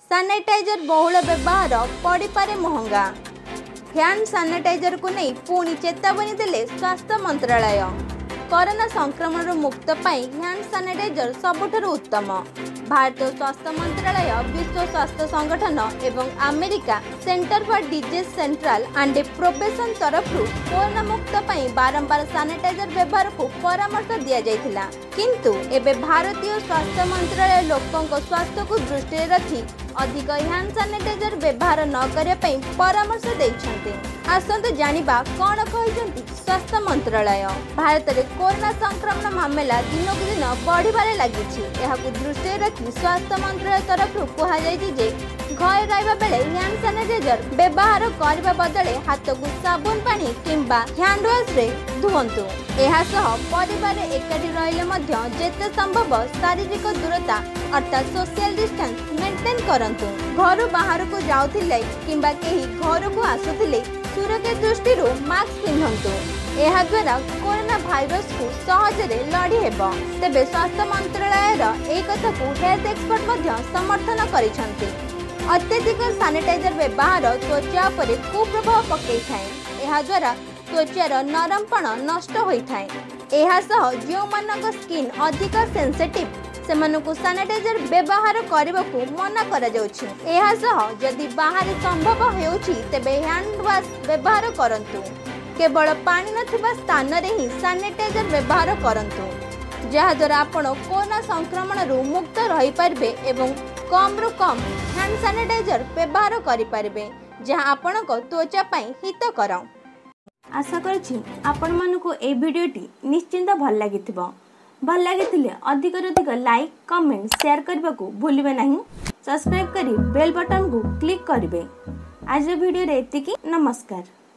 Sanitiser बहुल व्यवहार पड़िपारे महंगा। हैंड सानिटाइजर को नहीं पुणी चेतावनी देले स्वास्थ्य मंत्रालय। कोरोना संक्रमण मुक्त पाई हैंड सानिटाइजर सबुठारु उत्तम। भारतीय स्वास्थ्य मंत्रालय, विश्व स्वास्थ्य संगठन एवं America center for disease central and profession तरफ कोरोना मुक्त पाई बारंबार सानिटाइजर व्यवहार को परामर्श दिया जायथिला, किंतु एबे भारतीय स्वास्थ्य मंत्रालय लोकंक स्वास्थ्य को दृष्टि रखी अधिक हैंड सानिटाइजर व्यवहार न करने परामर्श देइछन्ते। आसंतु जानिबा कोन कहिसंती स्वास्थ्य मंत्रालय। भारत में कोरोना संक्रमण मामला दिनकु दिन बढ़िबारे लागिछि। एहाकु दृष्टि रखी स्वास्थ्य मंत्रालय तरफ कहा जायछि जे घर रहबा बेले हैंड सानिटाइजर व्यवहार करबा बदले हाथ को साबुन पानी किंबा हैंड वॉश रे धुवंतु। एहा सह परिवार एकाठी रहिले मध्य जेते संभव शारीरिक दूरता अर्थात सोशल डिस्टेंस मेंटेन करंतु। घर बाहर को जाउथिले किंबा केही घर को आसुथिले सुरक्षा दृष्टि मास्क पिंधंतु। एहा द्वारा कोरोना भाइरस को सहजरे लड़ी हेबो। तेबे स्वास्थ्य मंत्रालय एई कथा को हेल्थ एक्सपर्ट मध्य समर्थन करिसंती। अत्यधिक सानिटाइजर व्यवहार त्वचा पर कुप्रभाव पकई थाए। एहा द्वारा त्वचार नरमपण नष्ट होई थाए। एहा सह जो मानक स्किन अधिक सेंसिटिव सेमानकु सानिटाइजर व्यवहार करने को मना करा जाउछि। एहा सह जदि बाहर संभव हेउछि तेबे हैंड वॉश व्यवहार करंतु। केवल पानी नथिबा स्थान रे ही सानिटाइजर व्यवहार करंतु, जहा द्वारा आपण कोरोना संक्रमण रु मुक्त रही पारबे एवं कम रु कम हैंड सानिटाइजर व्यवहार करि पारबे, जहा आपण को त्वचा पई हितकर। आशा करछि आपण मानको ए वीडियोटी निश्चिंत भल लागिथिबो। भल लागिथिले अधिक अधिक लाइक, कमेंट, शेयर करबा को भूलिबे नहीं। सब्सक्राइब करी बेल बटन को क्लिक करिवे। आज वीडियो रे एतिकी। नमस्कार।